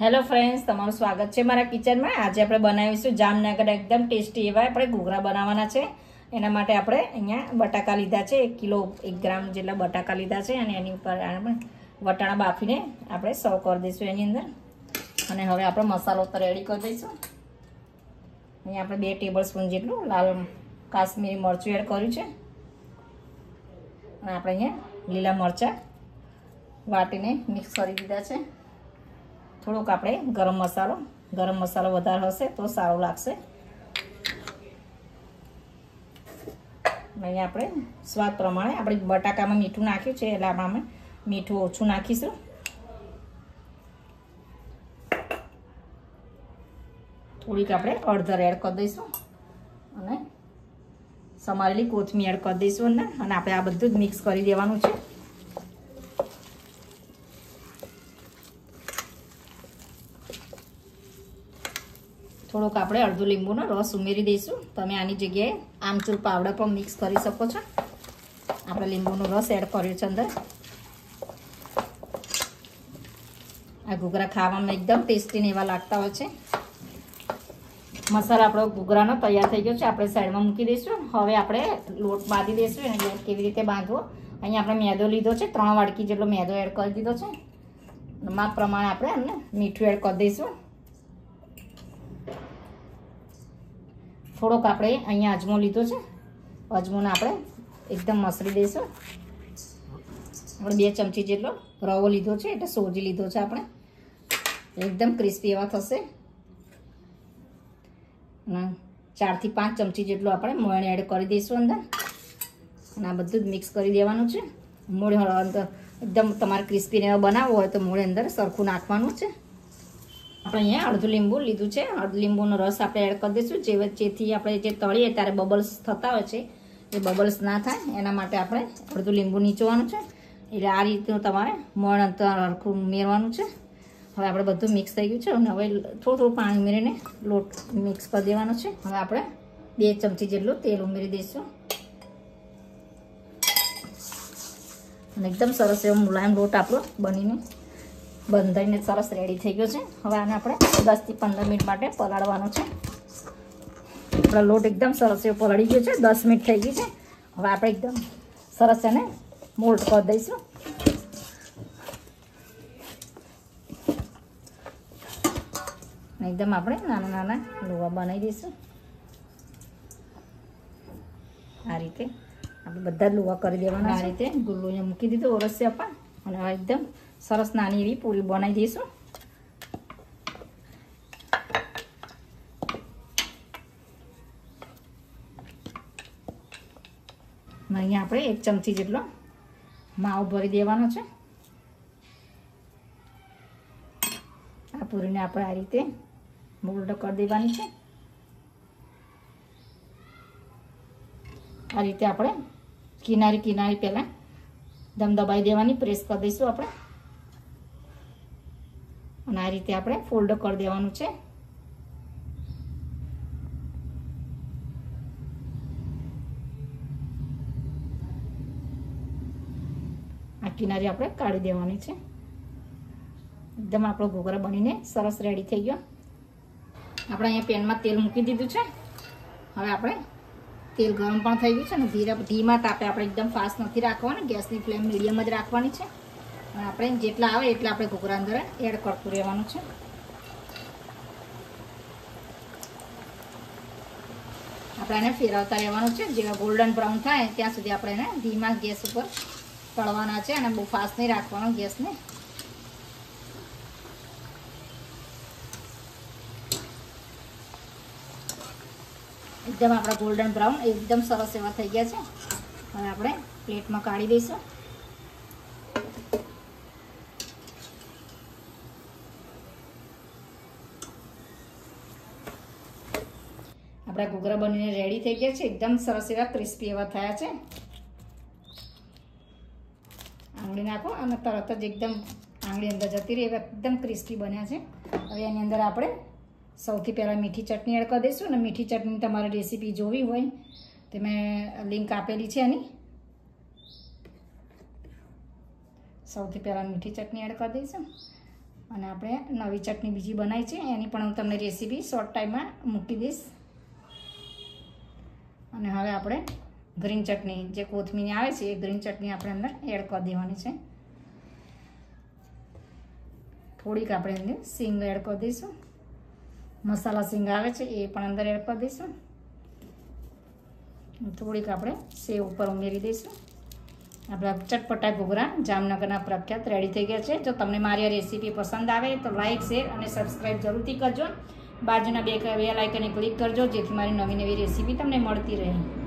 Hello friends, તમારું સ્વાગત છે મારા કિચનમાં। આજે આપણે બનાવીશું જામનગર એકદમ ટેસ્ટી એવા આપણે ઘૂઘરા બનાવવાના છે। એના માટે આપણે અહીંયા બટાકા લીધા છે, 1 કિલો 1 ગ્રામ જેટલા બટાકા લીધા છે અને એની ઉપર વટાણા બાફીને આપણે સર્વ કરી દઈશું એની અંદર। અને હવે આપણે મસાલો રેડી કરી દઈશું। અહીંયા આપણે 2 ટેબલ સ્પૂન જેટલું લાલ કાશ્મીરી મરચું એડ કર્યું છે અને આપણે અહીંયા લીલા મરચાં વાટીને મિક્સ કરી દીધા છે। થોડોક આપણે ગરમ મસાલો વધારે હશે તો સારું લાગશે। અહીંયા આપણે સ્વાદ પ્રમાણે આપણે બટાકામાં મીઠું નાખ્યું છે એટલે આપણે મીઠું ઓછું નાખીશું। થોડીક આપણે હળદર એડ કરી દઈશું અને સમારેલી કોથમીર એડ કરી દઈશું અંદર અને આપણે આ બધું જ મિક્સ કરી દેવાનું છે। થોડોક આપણે અડધો લીંબુનો રસ ઉમેરી દઈશું। તમે આની જગ્યાએ આમચૂર પાવડર પણ મિક્સ કરી શકો છો। આપણે લીંબુનો રસ એડ કર્યો છે અંદર। આ ઘૂઘરા ખાવામાં એકદમ ટેસ્ટી ને એવા લાગતા હોય છે। મસાલા આપણો ઘૂઘરાનો તૈયાર થઈ ગયો છે, આપણે સાઈડમાં મૂકી દઈશું। હવે આપણે લોટ બાંધી દઈશું। એને લોટ કેવી રીતે બાંધવો, અહીંયા આપણે મેદો લીધો છે, 3 વાડકી જેટલો મેદો એડ કરી દીધો છે। માપ પ્રમાણે આપણે એમને મીઠું એડ કરી દઈશું। થોડોક આપણે અહીંયા અજમો લીધો છે, અજમોને આપણે એકદમ મસળી દઈશું। આપણે 2 ચમચી જેટલો રવો લીધો છે, એટલે સોજી લીધો છે આપણે, એકદમ ક્રિસ્પી એવા થશે। અને 4 થી 5 ચમચી જેટલું આપણે મોણ એડ કરી દઈશું અંદર અને આ બધું જ મિક્સ કરી દેવાનું છે। મોણ અંદર એકદમ તમારે ક્રિસ્પી એવા બનાવવો હોય તો મોણ અંદર સરખું નાખવાનું છે। આપણે અહીંયા અડધું લીંબુ લીધું છે, અડધું લીંબુનો રસ આપણે એડ કરી દઈશું, જેથી આપણે જે તળીએ ત્યારે બબલ્સ થતા હોય છે એ બબલ્સ ના થાય એના માટે આપણે અડધું લીંબુ નીચોવાનું છે। એટલે આ રીતનું તમારે મોણ સરખું ઉમેરવાનું છે। હવે આપણે બધું મિક્સ થઈ ગયું છે અને હવે થોડું પાણી ઉમેરીને લોટ મિક્સ કરી દેવાનો છે। હવે આપણે 2 ચમચી જેટલું તેલ ઉમેરી દઈશું અને એકદમ સરસ એવો મુલાયમ લોટ આપણો બનીને બંધાઈને સરસ રેડી થઈ ગયો છે। હવે આને આપણે 10 થી 15 મિનિટ માટે પલાળવાનો છે। આપણો લોટ એકદમ સરસ એવો પલળી ગયો છે, 10 મિનિટ થઈ ગઈ છે। હવે આપણે એકદમ સરસ એને મોલ્ડ કરી દઈશું। એકદમ આપણે નાના નાના લોવા બનાવી દઈશું। આ રીતે આપણે બધા જ લોવા કરી દેવાના। આ રીતે ગુલ્લો અહીંયા મૂકી દીધો ઓરસે આપા અને હવે એકદમ સરસ નાની એવી પૂરી બનાવી દઈશું। અહીંયા આપણે 1 ચમચી જેટલો માવો ભરી દેવાનો છે। આ પૂરીને આપણે આ રીતે મોલ્ડ કરી દેવાની છે। આ રીતે આપણે કિનારી પહેલા દમ દબાઈ દેવાની, પ્રેસ કરી દઈશું આપણે અને આ રીતે આપણે ફોલ્ડ કરી દેવાનું છે। આ કિનારી આપણે કાઢી દેવાની છે। એકદમ આપણો ઘૂઘરા બનીને સરસ રેડી થઈ ગયો। આપણે અહીંયા પેનમાં તેલ મૂકી દીધું છે। હવે આપણે તેલ ગરમ પણ થઈ ગયું છે અને ધીમા તાપે આપણે એકદમ ફાસ્ટ નથી રાખવાનું, ગેસની ફ્લેમ મીડિયમ જ રાખવાની છે અને આપણે જેટલા આવે એટલા આપણે ઘૂઘરા અંદર એડ કરતું રહેવાનું છે। આપણે એને ફેરવતા રહેવાનું છે, જેવા ગોલ્ડન બ્રાઉન થાય ત્યાં સુધી આપણે એને ધીમા ગેસ ઉપર તળવાના છે અને બહુ ફાસ્ટ નહીં રાખવાનો ગેસને। એકદમ આપણા ગોલ્ડન બ્રાઉન એકદમ સરસ એવા થઈ ગયા છે। હવે આપણે પ્લેટમાં કાઢી દઈશું। આપણા ઘૂઘરા બનીને રેડી થઈ ગયા છે, એકદમ સરસ એવા ક્રિસ્પી એવા થયા છે। આંગળી નાખો અને તરત જ એકદમ આંગળી અંદર જતી રહી એવા એકદમ ક્રિસ્પી બન્યા છે। હવે એની અંદર આપણે સૌથી પહેલાં મીઠી ચટણી એડ કરી દઈશું અને મીઠી ચટણી તમારે રેસીપી જોવી હોય તો મેં લિંક આપેલી છે એની। સૌથી પહેલાં મીઠી ચટણી એડ કરી દઈશું અને આપણે નવી ચટણી બીજી બનાવી છે એની પણ હું તમને રેસીપી શોર્ટ ટાઈમમાં મૂકી દઈશ. અને હવે આપણે ગ્રીન ચટણી જે કોથમીર આવે છે એ ગ્રીન ચટણી આપણે અંદર એડ કરી દેવાની છે. થોડીક આપણે અંદર સિંગ એડ કરી દઈશું. મસાલા સિંગ આવે છે એ પણ અંદર એડ કરી દઈશું. થોડીક આપણે સેવ ઉપર ઉમેરી દઈશું. આપણા ચટપટા ઘૂઘરા જામનગરના પ્રખ્યાત રેડી થઈ ગયા છે. જો તમને મારી આ રેસીપી પસંદ આવે તો લાઇક, શેર અને સબસ્ક્રાઈબ જરૂરથી કરજો. બાજુના બે આઇકને ક્લિક કરજો જેથી મારી નવી રેસીપી તમને મળતી રહે.